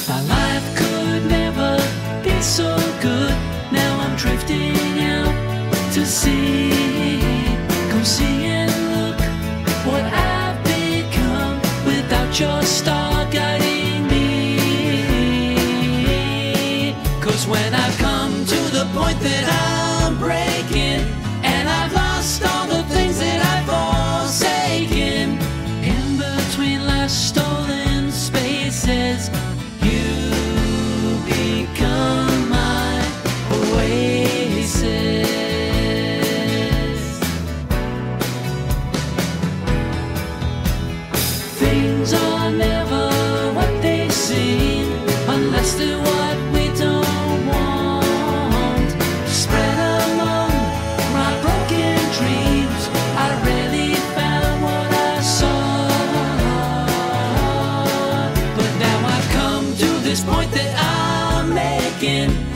My life could never be so good. Now I'm drifting out to sea. Come see and look what I've become without your star guiding me. 'Cause when I've come to the point that I'm breaking, and I've lost all the things that I've forsaken, in between last stolen spaces, you become my oasis. Things are never what they seem unless they're what we don't want. Spread among my broken dreams, I rarely found what I sought. But now I've come to this point that I'm making.